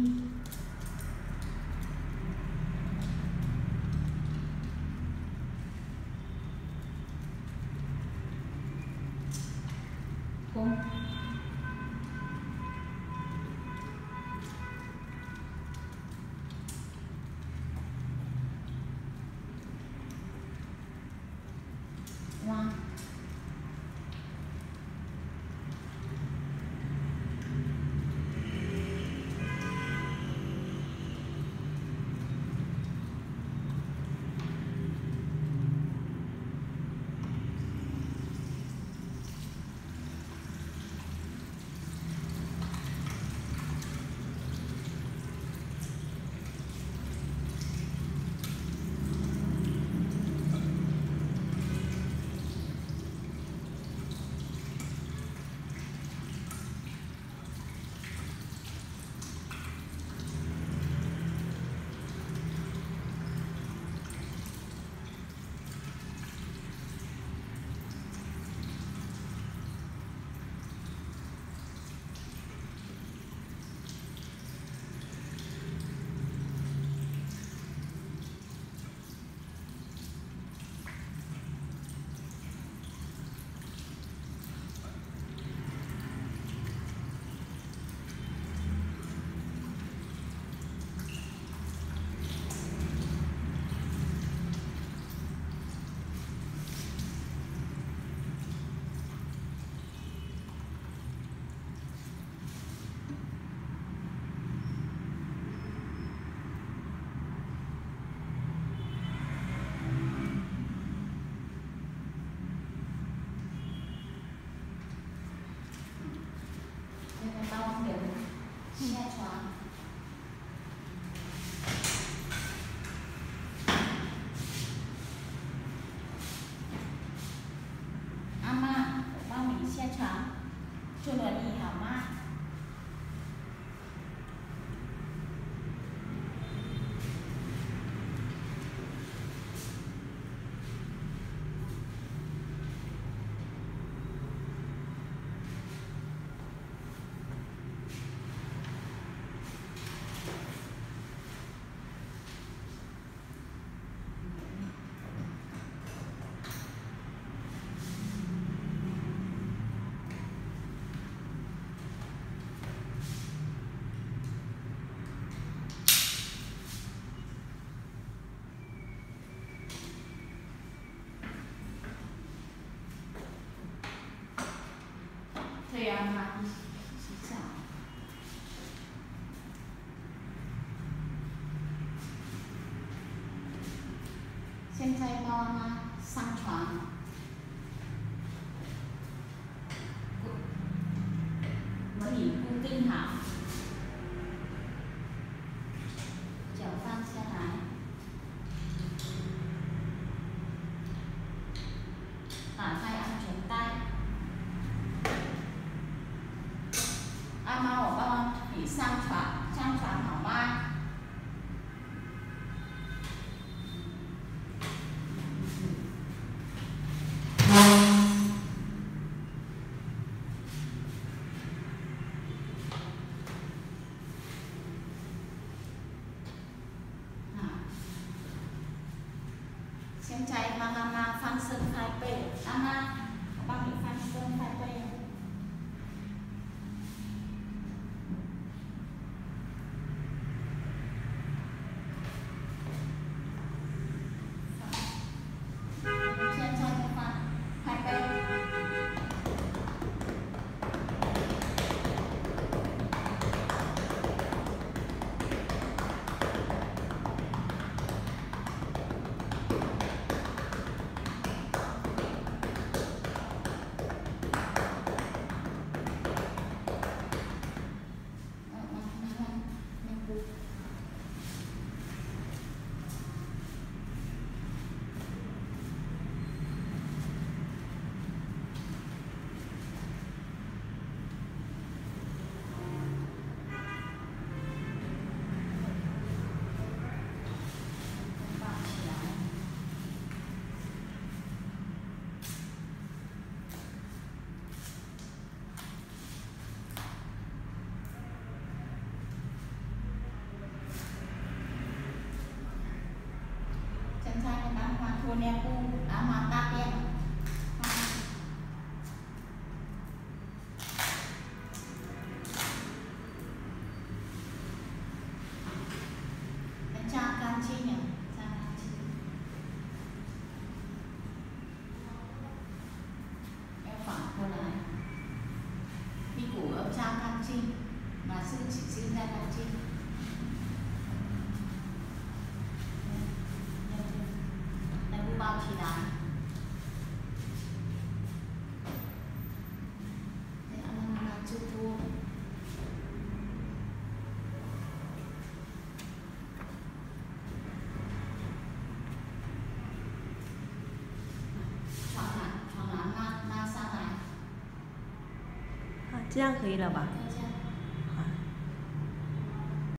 Không. Ngoan. Xe choáng. Ama, bao mình xe choáng. Cho nó đi hảo ma. Thầy mà现在帮妈妈上床，轮椅固定好，脚放下来，打开安全带。阿妈，我帮你上床，上床好吗？现在帮妈妈翻身开背，妈妈，我帮你翻身开背。现在就翻开背。 punya ku mantap ya. Cha canchi nhỉ, cha canchi. Em phản cô này. Đi củ ở cha canchi mà sư chỉ xin ra canchi. Đây bu bao chỉ đá. Để ăn là chưa thua. 这样可以了吧？